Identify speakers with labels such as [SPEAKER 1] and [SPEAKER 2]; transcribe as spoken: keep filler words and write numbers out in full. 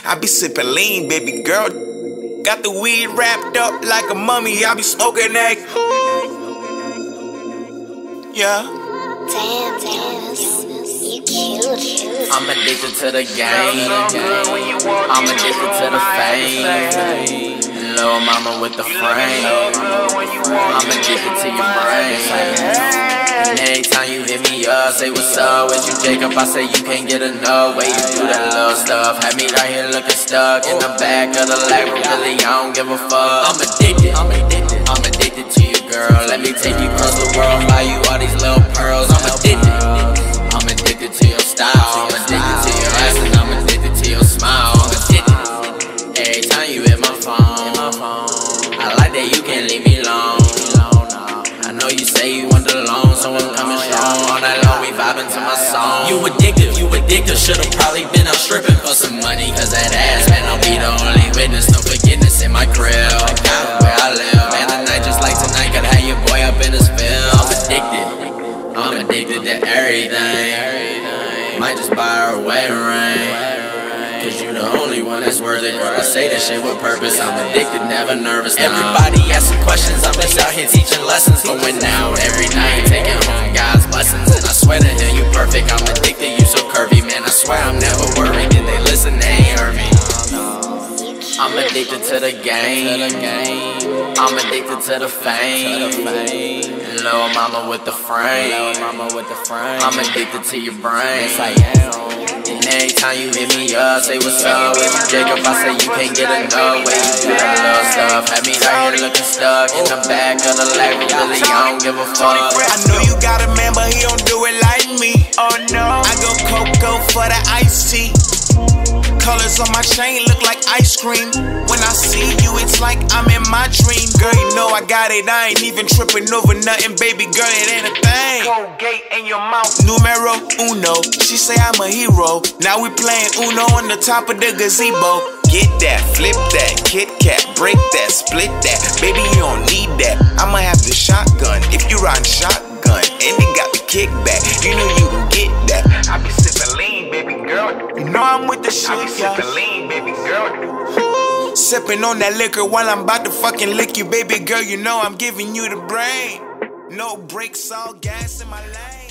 [SPEAKER 1] I be sipping lean, baby girl. Got the weed wrapped up like a mummy. I be smoking that. Yeah.
[SPEAKER 2] Damn, damn, you cute.
[SPEAKER 3] I'm addicted to the game. I'm addicted to the fame. Little mama with the frame. I'm addicted to your brain. And every time you hit me up, say what's up with you, Jacob. I say you can't get enough. Way you do that little stuff. Had me right here looking stuck in the back of the lag. Really, I don't give a fuck. I'm addicted. I'm addicted. I'm addicted to you, girl. Let me take you across the world, buy you all these little pearls. I'm addicted. I'm addicted to your style. I'm addicted to your ass, and I'm addicted to your smile. I'm addicted. Every time you hit my phone, I like that you can't leave me alone. I know you say you want the loan, so I'm coming strong. All night long we vibing to my song. You addictive, you addictive. Should've probably been out stripping for some money, cause that ass, man, I'll be the only witness. No forgiveness in my crib. I got it where I live. Man, a night just like tonight could have your boy up in his field. I'm addicted. I'm addicted to everything. Might just buy her a wedding ring, cause you the only one that's worth it. I say that shit with purpose. I'm addicted, never nervous. Everybody asking questions. I'm just out here teaching lessons. Going out every night, taking home God's blessings. And I swear to him, you perfect. I'm addicted, you so curvy, man. I swear I'm never worried. Did they listen? They ain't heard me. I'm addicted to the game. I'm addicted to the fame. Little mama with the frame. I'm addicted to your brain. And every time you hit me up, say what's up with you, Jacob. I say you can't get enough. Way you do that little stuff. Had me right here looking stuck in the back of the lag. Really, I don't give a fuck.
[SPEAKER 1] I know you got a man, but he don't do it like me. Oh no. I go Coco for the iced tea. Colors on my chain look like ice cream. When I see you, it's like I'm in my dream. Girl, you know I got it. I ain't even tripping over nothing, baby girl. It ain't a thing. Colgate in your mouth. Numero uno. She say I'm a hero. Now we playing Uno on the top of the gazebo. Get that, flip that, Kit Kat, break that, split that. Baby, you don't need that. I'ma have the shotgun if you riding shotgun. And they got the kickback. You know you can get that. I be sipping lean, baby girl. You know I'm with the shit, I be sipping lean, baby girl. Sipping on that liquor while I'm about to fucking lick you, baby girl. You know I'm giving you the brain. No brakes, all gas in my lane.